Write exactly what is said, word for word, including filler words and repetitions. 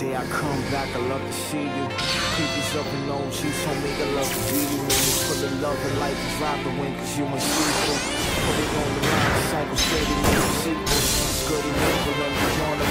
day I come back, I love to see you. Creepers up and on, she's told me I love to be you. Man, it's full of love and life is ride the wind, cause you must see through. Put it on the line, cycle steady, make a sequel. Skirty, never, and beyond